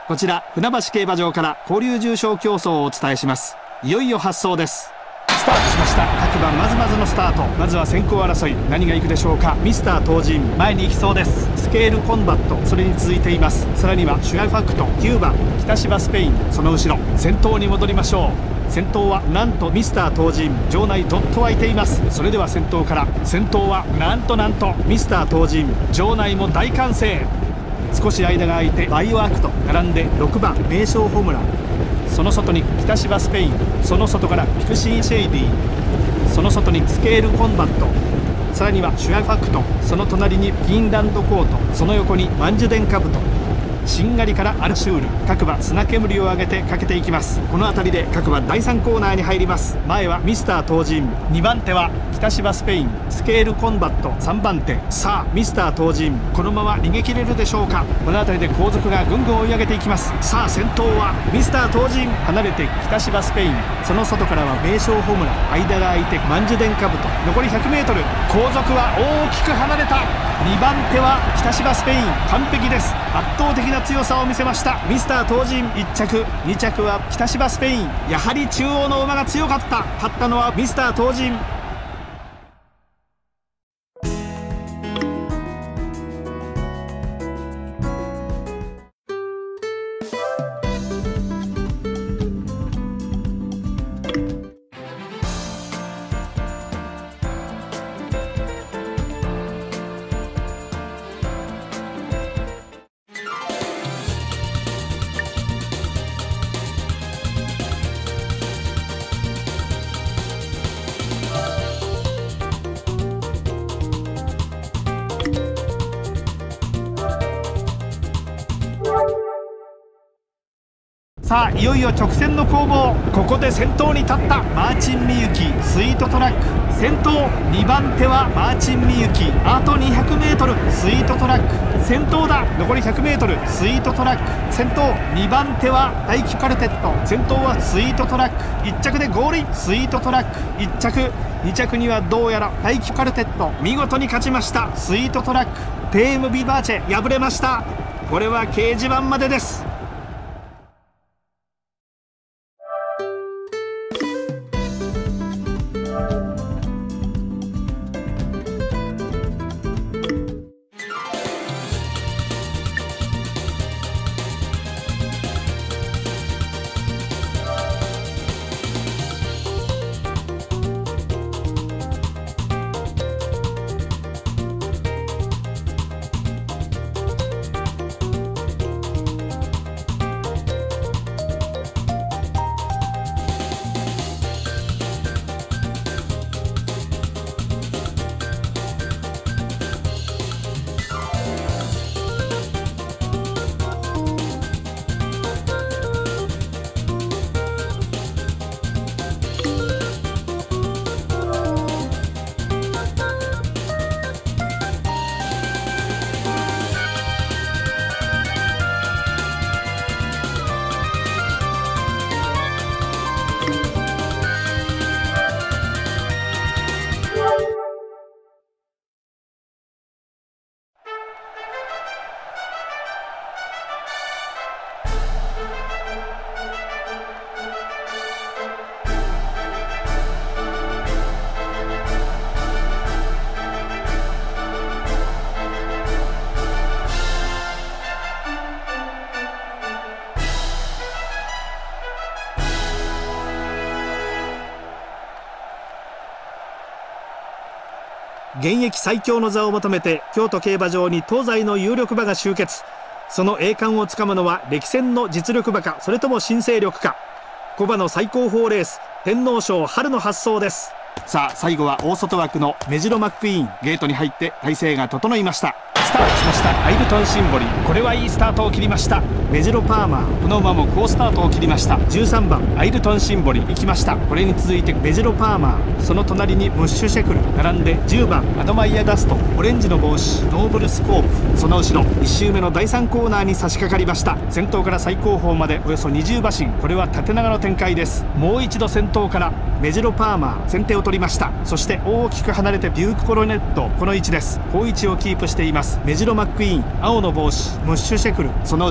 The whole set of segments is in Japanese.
こちら船橋競馬場から交流重賞競争をお伝えします。いよいよ発走です。スタートしました。各馬まずまずのスタート。まずは先行争い、何が行くでしょうか。ミスター東神前に行きそうです。スケールコンバットそれに続いています。さらにはシュアファクト9番北芝スペイン、その後ろ先頭に戻りましょう。先頭はなんとミスター東神、場内どっと湧いています。それでは先頭から、先頭はなんとミスター東神、場内も大歓声。少し間が空いてバイオアクト並んで6番名将ホムラン、その外に北芝スペイン、その外からピクシーシェイディ、その外にスケールコンバット、さらにはシュアファクト、その隣にフィンランドコート、その横にマンジュデンカブト、しんがりからアルシュール、各馬砂煙を上げてかけていきます。この辺りで各馬第3コーナーに入ります。前はミスター東神、2番手は北芝スペイン、スケールコンバット3番手。さあミスター東神、このまま逃げ切れるでしょうか。この辺りで後続がぐんぐん追い上げていきます。さあ先頭はミスター東神、離れて北芝スペイン、その外からは名将ホムラ、間が空いてマンジュデンカブト、残り 100m、 後続は大きく離れた。2番手は北芝スペイン、完璧です。圧倒的な強さを見せましたミスター東神。1着2着は北芝スペイン、やはり中央の馬が強かった。勝ったのはミスター東神。さあいよいよ直線の攻防。ここで先頭に立ったマーチンミユキ、スイートトラック先頭。2番手はマーチンミユキ、あと 200m、 スイートトラック先頭だ。残り 100m、 スイートトラック先頭。2番手は大気カルテット、先頭はスイートトラック。1着でゴールイン、スイートトラック1着。2着にはどうやら大気カルテット、見事に勝ちました。スイートトラック、テームビバーチェ敗れました。これは掲示板までです。現役最強の座を求めて京都競馬場に東西の有力馬が集結。その栄冠をつかむのは歴戦の実力馬か、それとも新勢力か。古馬の最高峰レース、天皇賞春の発走です。さあ最後は大外枠のメジロマックイーン、ゲートに入って体勢が整いました。スタートしましたアイルトンシンボリ、これはいいスタートを切りました。メジロパーマー、この馬も好スタートを切りました。13番アイルトンシンボリ行きました。これに続いてメジロパーマー、その隣にムッシュシェクル並んで10番アドマイヤダスト、オレンジの帽子ノーブルスコープ、その後ろ1周目の第3コーナーに差し掛かりました。先頭から最後方までおよそ20馬身、これは縦長の展開です。もう一度先頭からメジロパーマー先手を取りました。そして大きく離れてビュークコロネット、この位置です。好位置をキープしています。メジロマックイーン青の帽子ムッシュシェクル、その後ろ少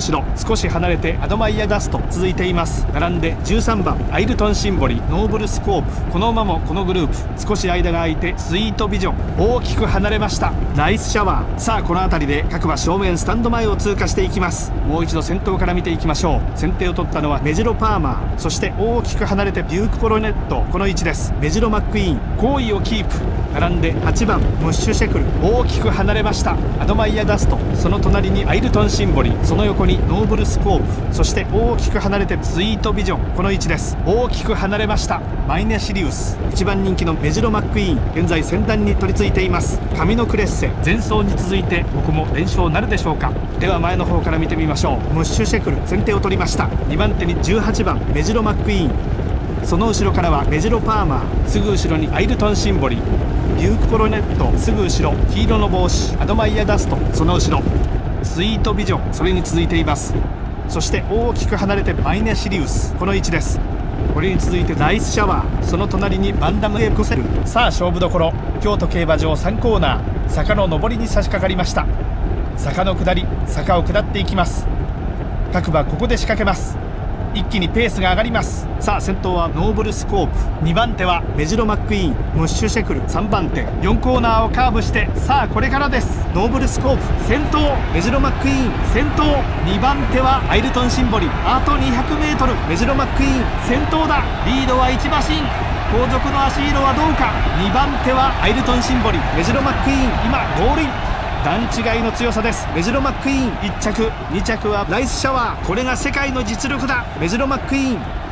少し離れてアドマイヤダスト続いています。並んで13番アイルトンシンボリ、ノーブルスコープ。この馬もこのグループ少し間が空いてスイートビジョン、大きく離れました。ナイスシャワー。さあこの辺りで各馬正面スタンド前を通過していきます。もう一度先頭から見ていきましょう。先手を取ったのはメジロパーマー、そして大きく離れてビュークコロネット、この位置です。メジロマックイーン好位をキープ。並んで8番ムッシュシェクル、大きく離れました。アドマイヤダスト、その隣にアイルトンシンボリ、その横にノーブルスコープ、そして大きく離れてスイートビジョン、この位置です。大きく離れました。マイネシリウス、1番人気のメジロマックイーン、現在先団に取り付いています。カミノクレッセ、前走に続いてここも連勝なるでしょうか。では前の方から見てみましょう。ムッシュシェクル先手を取りました。2番手に18番メジロマックイーン、その後ろからはメジロパーマー、すぐ後ろにアイルトンシンボリ、ビュークコロネット、すぐ後ろ黄色の帽子アドマイヤダスト、その後ろスイートビジョン、それに続いています。そして大きく離れてマイネシリウス、この位置です。これに続いてナイスシャワー、その隣にバンダムエクセル。さあ勝負どころ、京都競馬場3コーナー、坂の上りに差し掛かりました。坂の下り、坂を下っていきます。各馬ここで仕掛けます。一気にペースが上がります。さあ先頭はノーブルスコープ、2番手はメジロマックイーン、ムッシュシェクル、3番手4コーナーをカーブして、さあこれからです。ノーブルスコープ先頭、メジロマックイーン先頭、2番手はアイルトンシンボリ、あと 200m メジロマックイーン先頭だ。リードは1馬身、後続の足色はどうか。2番手はアイルトンシンボリ、メジロマックイーン今ゴールイン、段違いの強さです。メジロマックイーン1着、2着はナイスシャワー、これが世界の実力だ。メジロマックイーン